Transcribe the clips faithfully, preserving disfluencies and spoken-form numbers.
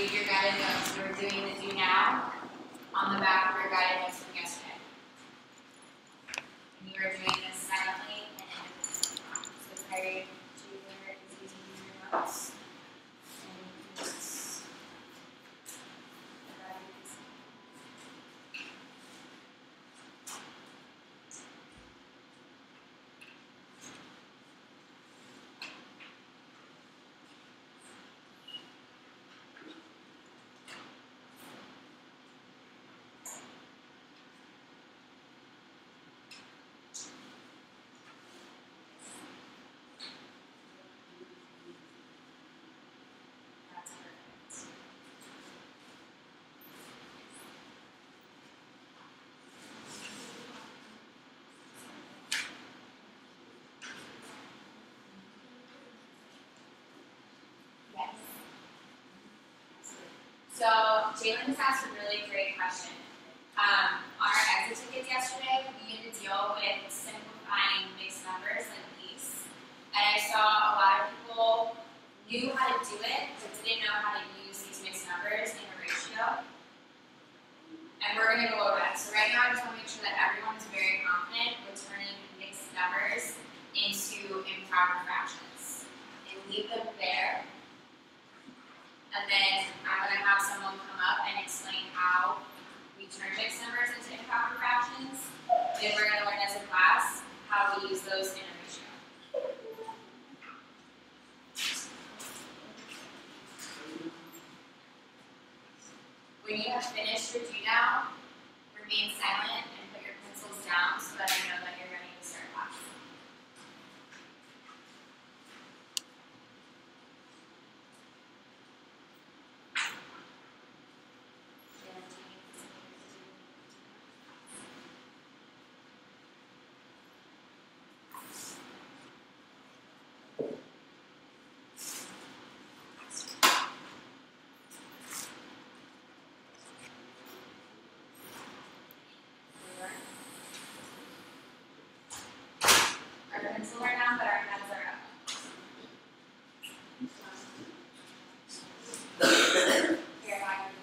read your guided notes. You were doing the do now on the back of your guided notes from yesterday. And you were doing this silently and individually. So Terry Junior is using your notes. And just So Jalen just asked a really great question. Um, on our exit tickets yesterday, we had to deal with simplifying mixed numbers like these. And I saw a lot of people knew how to do it, but didn't know how to use these mixed numbers in a ratio. And we're going to go over that. So right now, I just want to make sure that everyone is very confident with turning mixed numbers into improper fractions. And leave them there. And then I'm going to have someone come up and explain how we turn mixed numbers into improper fractions. Then we're going to learn as a class how we use those in a ratio. When you have finished your do now, remain silent and put your pencils down so that I know that you're ready to start class. Our pencils are down, but our heads are up. Here, I can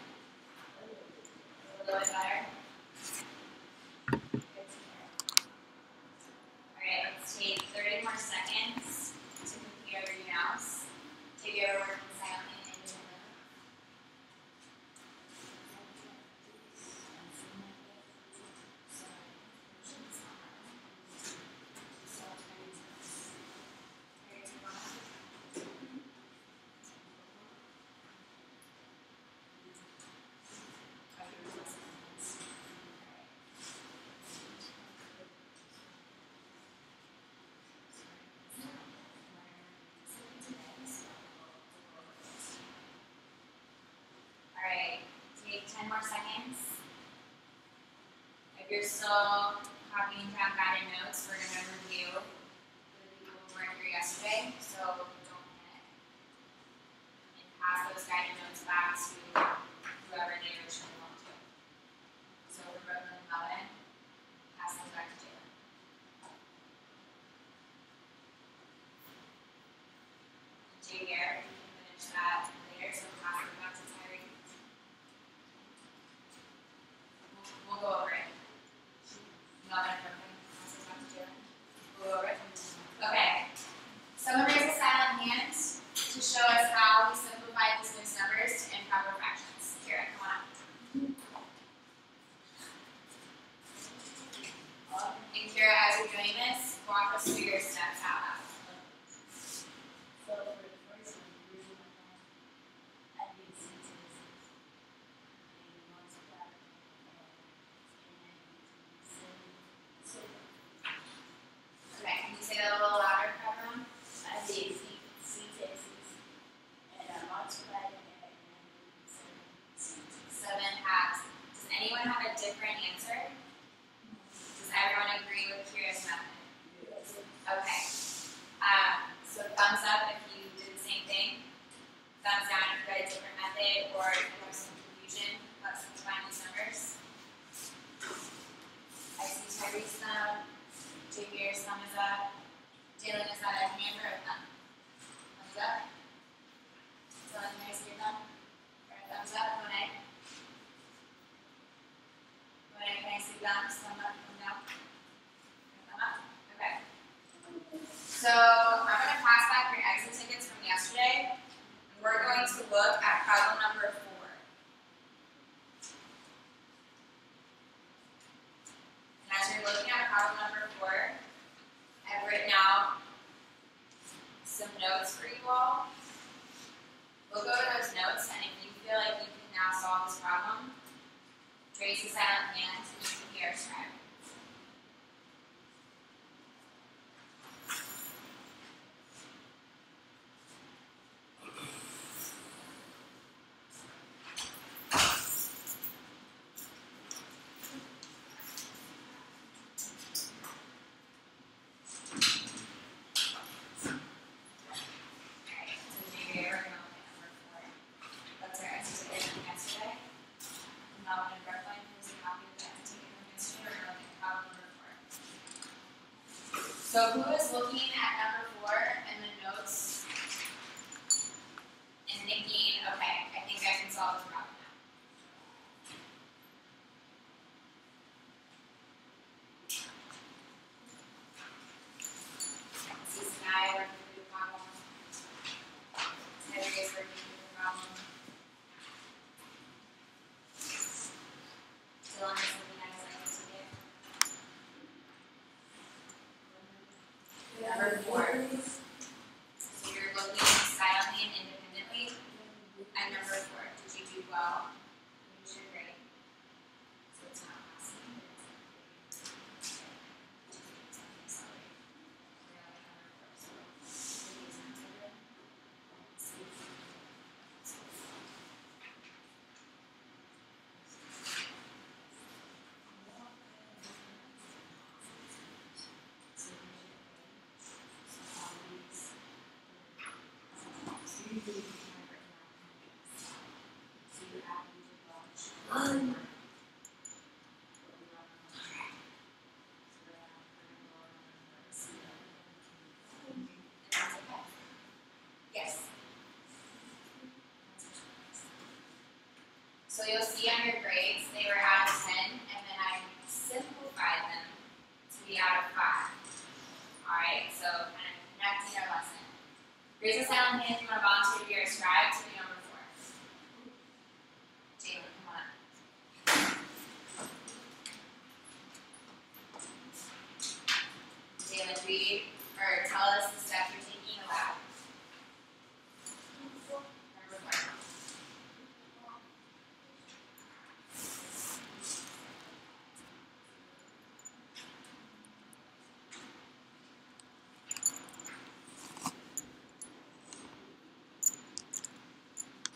a little bit better. Good to hear. Alright, let's take thirty more seconds to complete our read-outs. Take your work silently and independently. ten more seconds. If you're still copying down guided notes, we're going to review the people who weren't here yesterday, so don't panic. And pass those guided notes back to whoever they originally want to. So for Brooklyn and Melvin, pass those back to Jalen. Jay Garrett, you can finish that later, so pass it back to Tyree. We'll go over it. Not in front of me. We'll go over it. Okay. Someone raise a silent hand to show us how we simplify these mixed numbers to improper fractions. Kira, come on up. And Kira, as you're doing this, walk us through your steps out loud. So for the first one, we're doing my I did sentences and multiply and so Okay, can you say that a little louder for everyone? I did sentences and I multiplied and Seven has. Does anyone have a different answer? Does everyone agree with Kira's method? Okay. Um, so thumbs up if you did the same thing. Thumbs down if you got a different method or if you have some confusion about simplifying these numbers. I see Tyree's thumb. Javier's thumb is up. Jalen, is that a hand or a thumb? Thumbs up. So then there's your thumb. Or a thumb. thumbs? Thumb up, thumb down? Thumb up? Okay. So I'm going to pass back your exit tickets from yesterday, and we're going to look at problem number four. And as you're looking at problem number four, I've written out some notes for you all. Look over those notes, and if you feel like you can now solve this problem, raise a silent hand and you can hear scribe. So who is looking at number four in the notes and thinking, okay, I think I can solve this problem now? This is Sky working through the problem. Henry is working through the problem. Dylan is looking at his exit ticket. Number four. So you're looking silently and independently at number four. Did you do well? You did great. So it's not passing. Yes. So you'll see on your grades, they were out of ten, and then I simplified them to be out of five. Alright, so kind of connecting our lesson. Raise a silent hand if you want to volunteer to be our scribe to